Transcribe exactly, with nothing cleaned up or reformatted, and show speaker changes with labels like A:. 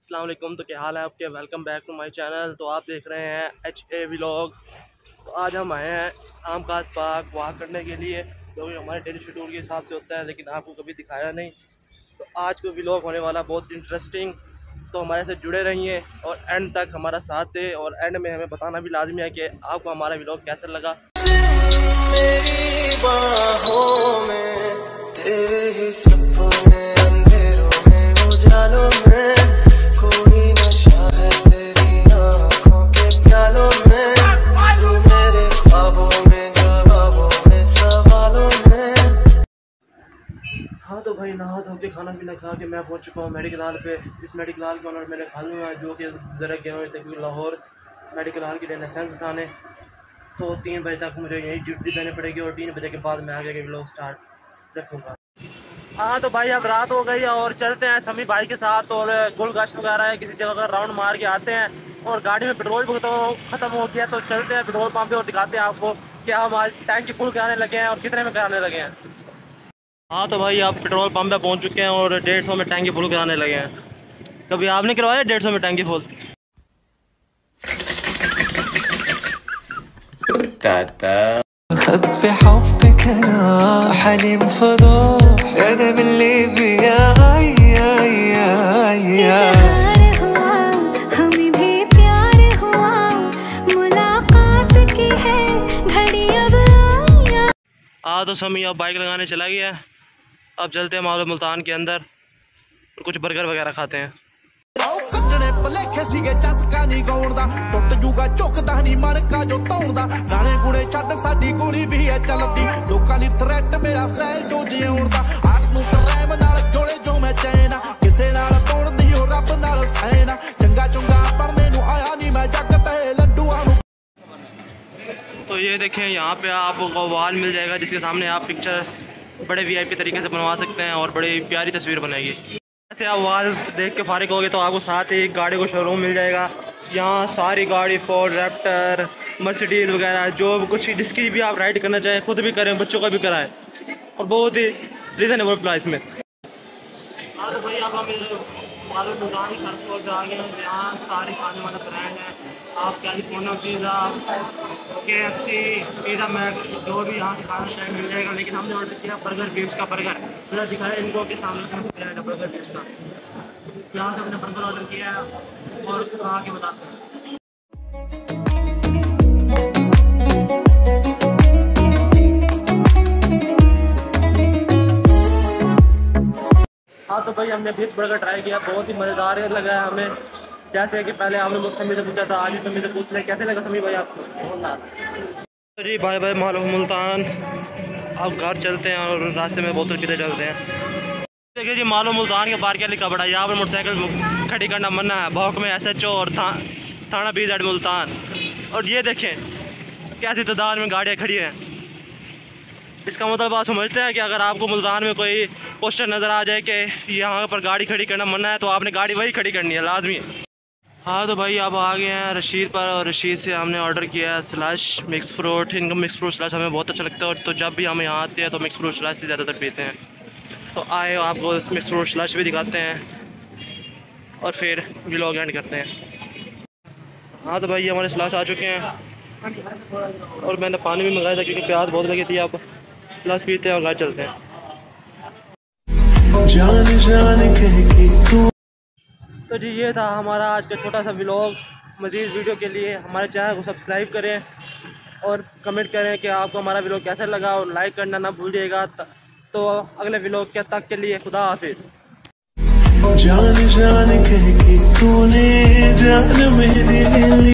A: अस्सलाम वालेकुम। तो क्या हाल है आपके? Welcome back to my channel. तो आप देख रहे हैं एच ए व्लॉग। तो आज हम आए हैं आम खास पार्क वॉक करने के लिए, जो कि हमारे डेली शेड्यूल के हिसाब से होता है, लेकिन आपको कभी दिखाया नहीं। तो आज का व्लॉग होने वाला बहुत इंटरेस्टिंग। तो हमारे से जुड़े रहिए और एंड तक हमारा साथ दे, और एंड में हमें बताना भी लाजमी है कि आपको हमारा व्लॉग कैसा लगा। तेरी बाहों में, तेरे ही सपने अंधेरों में, उजालों में, कोई नशा है तेरी आँखों के प्यालों में, तू मेरे ख्वाबों में, जवाबों में, सवालों में। हाँ तो भाई नहा धो के खाना पीना खा के मैं पहुंच चुका हूँ मेडिकल हॉल पे। इस मेडिकल हॉल का ऑनर मेरे खालू है, जो कि ज़रा गए हुए थे लाहौर मेडिकल हॉल के लिए लाइसेंस उठाने। तो तीन बजे तक मुझे यही ड्यूटी देनी पड़ेगी और तीन बजे के बाद मैं आगे के व्लॉग स्टार्ट रखूँगा। हाँ तो भाई अब रात हो गई है और चलते हैं समी भाई के साथ, और गुलगश्त वगैरह है किसी जगह राउंड मार के आते हैं। और गाड़ी में पेट्रोल भी तो ख़त्म हो गया, तो चलते हैं पेट्रोल पंप पे और दिखाते हैं आपको कि हम आज टैंकी फुल कराने लगे हैं और कितने में कराने लगे हैं। हाँ तो भाई आप पेट्रोल पंप पे पहुँच चुके हैं और डेढ़ सौ में टैंकी फुल कराने लगे हैं। कभी आपने करवाया डेढ़ सौ में टैंकी फुल?
B: خبي حبك انا حليم فضوح انا من ليبيا
C: हमें भी प्यार हुआ, मुलाकात की है घड़ी अब आया।
A: हाँ तो समी अब बाइक लगाने चला गया। अब चलते हैं मालूम मुल्तान के अंदर और कुछ बर्गर वगैरह खाते हैं।
D: ਭਲੇਖੇ ਸੀਗੇ ਚਸਕਾ ਨਹੀਂ ਗਾਉਣ ਦਾ, ਟੁੱਟ ਜੂਗਾ ਝੁਕਦਾ ਨਹੀਂ ਮਨ ਕਾ ਜੋ ਧੌਂਦਾ, ਗਾਣੇ ਗੁਣੇ ਛੱਡ ਸਾਡੀ ਗੋਲੀ ਵੀ ਹੈ ਚੱਲਦੀ, ਲੋਕਾਂ ਲਈ ਥ੍ਰੈਟ ਮੇਰਾ ਸਹਿਲ ਜੋ ਜਿਉਣ ਦਾ, ਆਸ ਨੂੰ ਕਰੈਮ ਨਾਲ ਜੋੜੇ ਜੋ ਮੈਂ ਚੈਨਾ, ਕਿਸੇ ਨਾਲ ਤੋੜਦੀ ਹੋ ਰੱਬ ਨਾਲ ਸੈਨਾ, ਚੰਗਾ ਚੰਗਾ ਪੜਨੇ ਨੂੰ ਆਇਆ ਨਹੀਂ ਮੈਂ ਜੱਗ ਤੇ ਲੱਡੂਆਂ ਨੂੰ।
A: तो ये देखें यहाँ पे आपको वाल मिल जाएगा जिसके सामने आप पिक्चर बड़े वीआईपी तरीके से बनवा सकते हैं और बड़ी प्यारी तस्वीर बनेगी। ऐसे आप वाल देख के फारिग होगे तो आपको साथ ही गाड़ी को शोरूम मिल जाएगा। यहाँ सारी गाड़ी फोर्ड, रैप्टर, मर्सिडीज वगैरह जो कुछ जिसकी भी आप राइड करना चाहें, खुद भी करें, बच्चों का भी कराएं, और बहुत ही रिजनेबल प्राइस में। हाँ तो भाई आप हमें मालूम मुल्तान की तरफ आ गए हैं, यहाँ सारे खाने वाले ब्रांड हैं। आप कैलिफोर्निया पिज़्ज़ा, के एफ सी, पिज़्ज़ा मैक्स, जो भी यहाँ से खाना चाहिए मिल जाएगा। लेकिन हमने ऑर्डर किया बर्गर पीस का बर्गर। पूरा दिखाया इनको के सामने ब्रांड है बर्गर पीस का। यहाँ से हमने बर्गर ऑर्डर किया है और आके बताते हैं। हाँ तो भाई हमने फिश बर्गर ट्राई किया, बहुत ही मज़ेदार लगा है हमें। जैसे कि पहले हमने मुझसे समी से पूछा था, आज समी से पूछ रहे कैसे लगा समी भाई आपको? जी भाई भाई मालूम मुल्तान अब घर चलते हैं और रास्ते में बोतल पीते चलते हैं। देखिए जी मालूम मुल्तान के बाहर क्या लिखा पड़ा है, यहाँ पर मोटरसाइकिल खड़ी करना मना है। भौक में एस एच ओ और था, थाना बी जेड मुल्तान। और ये देखें कैसी तादाद में गाड़ियाँ खड़ी हैं। इसका मतलब आप समझते हैं कि अगर आपको मुल्तान में कोई पोस्टर नज़र आ जाए कि यहाँ पर गाड़ी खड़ी करना मना है, तो आपने गाड़ी वही खड़ी करनी है लाजमी। हाँ तो भाई अब आ गए हैं रशीद पर, और रशीद से हमने ऑर्डर किया है स्लश मिक्स फ्रूट। इनका मिक्स फ्रूट स्लश हमें बहुत अच्छा लगता है, और तो जब भी हम यहाँ आते हैं तो मिक्स फ्रूट स्लश से ज़्यादातर पीते हैं। तो आए आपको इस मिक्स फ्रूट स्लश भी दिखाते हैं और फिर व्लॉग एंड करते हैं। हाँ तो भाई हमारे स्लश आ चुके हैं और मैंने पानी भी मंगाया था क्योंकि प्यास बहुत लगी थी। आप स्लश पीते हैं और घर चलते हैं।
B: जान जान कहकी तू।
A: तो जी ये था हमारा आज का छोटा सा व्लॉग। मज़ीद वीडियो के लिए हमारे चैनल को सब्सक्राइब करें और कमेंट करें कि आपको हमारा व्लॉग कैसा लगा, और लाइक करना ना भूलिएगा। तो अगले व्लॉग के तक के लिए खुदा हाफिज़।
B: जान जान कहकी तूने जान मेरी